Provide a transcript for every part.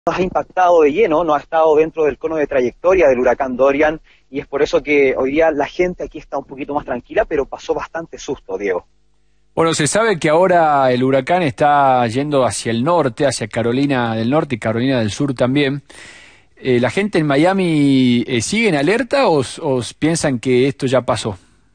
nos ha impactado de lleno, no ha estado dentro del cono de trayectoria del huracán Dorian, y es por eso que hoy día la gente aquí está un poquito más tranquila, pero pasó bastante susto, Diego. Bueno, se sabe que ahora el huracán está yendo hacia el norte, hacia Carolina del Norte y Carolina del Sur también. ¿La gente en Miami sigue en alerta o piensan que esto ya pasó?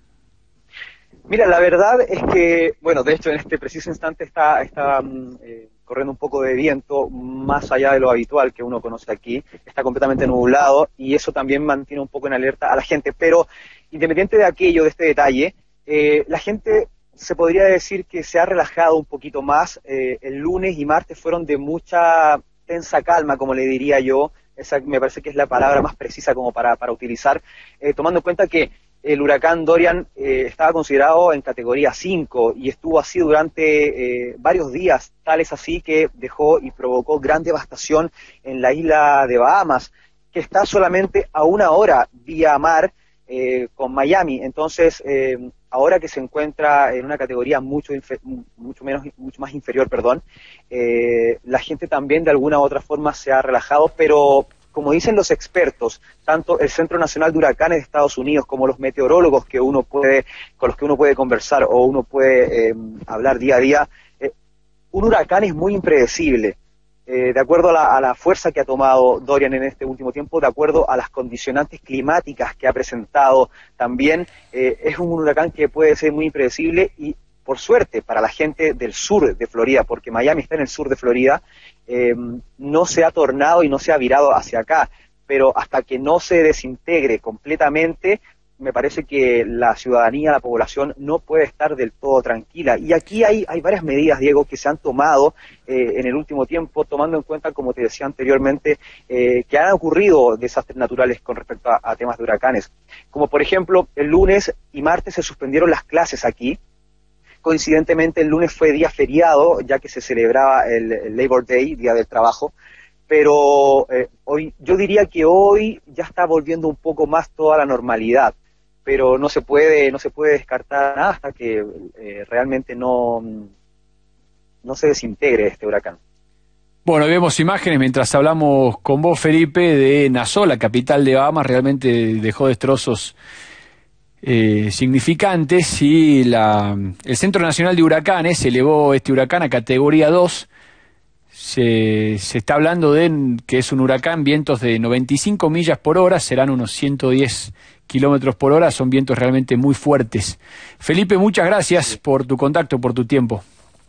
Mira, la verdad es que, bueno, de hecho en este preciso instante está corriendo un poco de viento más allá de lo habitual que uno conoce aquí, está completamente nublado y eso también mantiene un poco en alerta a la gente, pero independiente de aquello, de este detalle, la gente se podría decir que se ha relajado un poquito más. El lunes y martes fueron de mucha tensa calma, como le diría yo. Esa me parece que es la palabra más precisa como para utilizar, tomando en cuenta que el huracán Dorian estaba considerado en categoría 5 y estuvo así durante varios días, tal es así que dejó y provocó gran devastación en la isla de Bahamas, que está solamente a 1 hora vía mar con Miami. Entonces, ahora que se encuentra en una categoría mucho más inferior, perdón, la gente también de alguna u otra forma se ha relajado, pero como dicen los expertos, tanto el Centro Nacional de Huracanes de Estados Unidos como los meteorólogos con los que uno puede conversar o uno puede hablar día a día, un huracán es muy impredecible. De acuerdo a la fuerza que ha tomado Dorian en este último tiempo, de acuerdo a las condicionantes climáticas que ha presentado también, es un huracán que puede ser muy impredecible y, por suerte, para la gente del sur de Florida, porque Miami está en el sur de Florida, no se ha tornado y no se ha virado hacia acá, pero hasta que no se desintegre completamente, me parece que la ciudadanía, la población, no puede estar del todo tranquila. Y aquí hay varias medidas, Diego, que se han tomado en el último tiempo, tomando en cuenta, como te decía anteriormente, que han ocurrido desastres naturales con respecto a temas de huracanes. Como por ejemplo, el lunes y martes se suspendieron las clases aquí. Coincidentemente el lunes fue día feriado, ya que se celebraba el Labor Day, Día del Trabajo, pero hoy, yo diría que hoy ya está volviendo un poco más toda la normalidad, pero no se puede descartar nada hasta que realmente no se desintegre este huracán. Bueno, vemos imágenes mientras hablamos con vos, Felipe, de Nassau, la capital de Bahamas. Realmente dejó destrozos significantes y el Centro Nacional de Huracanes elevó este huracán a categoría 2. Se está hablando de que es un huracán, vientos de 95 millas por hora, serán unos 110 kilómetros por hora, son vientos realmente muy fuertes. Felipe, muchas gracias por tu contacto, por tu tiempo.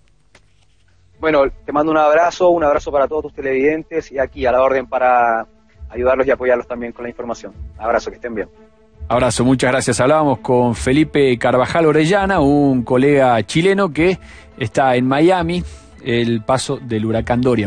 Bueno, te mando un abrazo para todos tus televidentes y aquí a la orden para ayudarlos y apoyarlos también con la información. Abrazo, que estén bien. Abrazo, muchas gracias. Hablábamos con Felipe Carvajal Orellana, un colega chileno que está en Miami, el paso del huracán Dorian.